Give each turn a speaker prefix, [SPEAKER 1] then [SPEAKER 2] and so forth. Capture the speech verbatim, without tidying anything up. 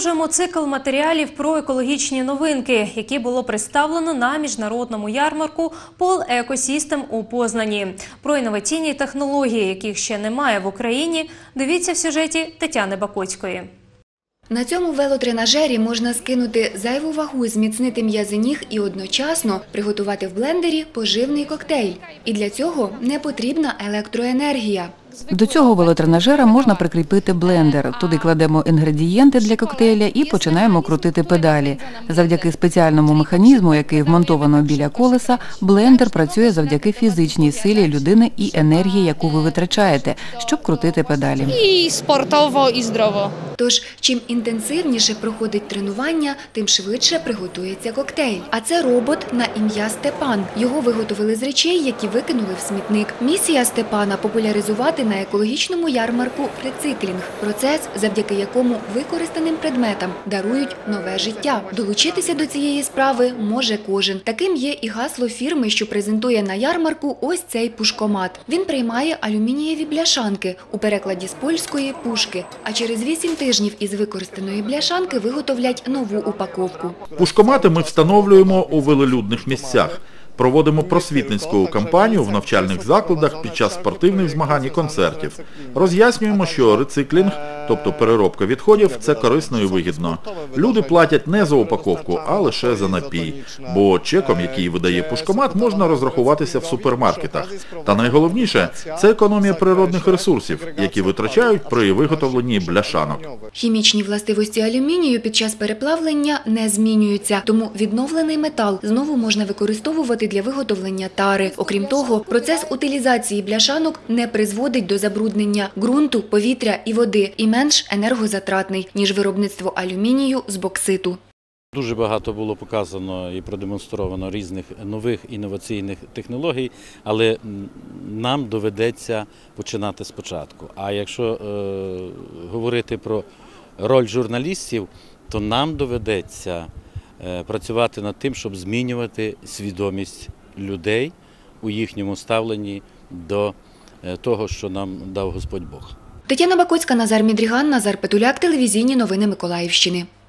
[SPEAKER 1] Продовжуємо цикл матеріалів про екологічні новинки, які було представлено на міжнародному ярмарку Пол Екосістем у Познані. Про інноваційні технології, яких ще немає в Україні, дивіться в сюжеті Тетяни Бакоцької.
[SPEAKER 2] На цьому велотренажері можна скинути зайву вагу, зміцнити м'язи ніг і одночасно приготувати в блендері поживний коктейль. І для цього не потрібна електроенергія.
[SPEAKER 3] До цього велотренажера можна прикріпити блендер. Туди кладемо інгредієнти для коктейля і починаємо крутити педалі. Завдяки спеціальному механізму, який вмонтовано біля колеса, блендер працює завдяки фізичній силі людини і енергії, яку ви витрачаєте, щоб крутити педалі.
[SPEAKER 4] І спортово, і здорово.
[SPEAKER 2] Тож, чим інтенсивніше проходить тренування, тим швидше приготується коктейль. А це робот на ім'я Степан. Його виготовили з речей, які викинули в смітник. Місія Степана – популяризувати на екологічному ярмарку рециклінг – процес, завдяки якому використаним предметам дарують нове життя. Долучитися до цієї справи може кожен. Таким є і гасло фірми, що презентує на ярмарку ось цей пушкомат. Він приймає алюмінієві бляшанки, у перекладі з польської – пушки. А через вісім тижнів із використаної бляшанки виготовлять нову упаковку.
[SPEAKER 5] Пушкомати ми встановлюємо у велолюдних місцях. Проводимо просвітницьку кампанію в навчальних закладах під час спортивних змагань і концертів. Роз'яснюємо, що рециклінг, тобто переробка відходів, це корисно і вигідно. Люди платять не за упаковку, а лише за напій. Бо чеком, який видає пушкомат, можна розрахуватися в супермаркетах. Та найголовніше – це економія природних ресурсів, які витрачають при виготовленні бляшанок.
[SPEAKER 2] Хімічні властивості алюмінію під час переплавлення не змінюються, тому відновлений метал знову можна використовувати для виготовлення тари. Окрім того, процес утилізації бляшанок не призводить до забруднення ґрунту, повітря і води і менш енергозатратний, ніж виробництво алюмінію з бокситу.
[SPEAKER 6] Дуже багато було показано і продемонстровано різних нових інноваційних технологій, але нам доведеться починати спочатку. А якщо е, говорити про роль журналістів, то нам доведеться працювати над тим, щоб змінювати свідомість людей у їхньому ставленні до того, що нам дав Господь Бог.
[SPEAKER 2] Тетяна Бакоцька, Назар Мідріган, Назар Петуляк, телевізійні новини Миколаївщини.